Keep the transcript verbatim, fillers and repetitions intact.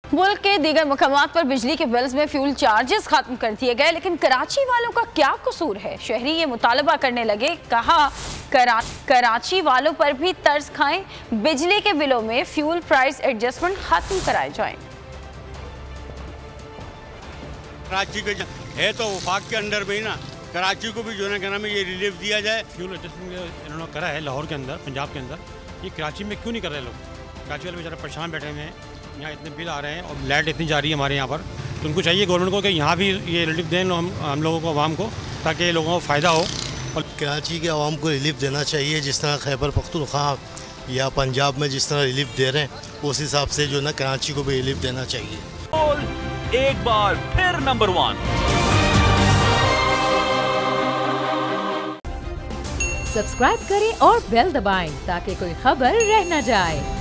मुल्क के दीगर मकामात पर बिजली के बिल्स में फ्यूल चार्जेस खत्म कर दिए गए, लेकिन कराची वालों का क्या कसूर है? शहरी ये मुतालबा करने लगे। कहा करा, कराची वालों पर भी तर्स खाएं, बिजली के बिलों में फ्यूल प्राइस एडजस्टमेंट खत्म कराए जाएं। कराची के है तो वफाक के अंडर में ही ना, कराची को भी जो है ना ये रिलीफ दिया जाए। फ्यूल एडजस्टमेंट इन्होंने करा है लाहौर के अंदर, पंजाब के अंदर, ये कराची में क्यों नहीं कर रहे लोग? कराची वाले बेचारे परेशान बैठे हुए हैं, यहाँ इतने बिल आ रहे हैं और लाइट इतनी जा रही है हमारे यहाँ पर, तो उनको चाहिए गवर्नमेंट को कि यहाँ भी ये रिलीफ दें हम हम लोगों को, आवाम को, ताकि लोगों को फ़ायदा हो। और कराची के आवाम को रिलीफ देना चाहिए, जिस तरह खैबर पख्तूनख्वा या पंजाब में जिस तरह रिलीफ दे रहे हैं, उस हिसाब से जो ना कराची को भी रिलीफ देना चाहिए। एक बार फिर नंबर वन सब्सक्राइब करें और बेल दबाएं ताकि कोई खबर रह न जाए।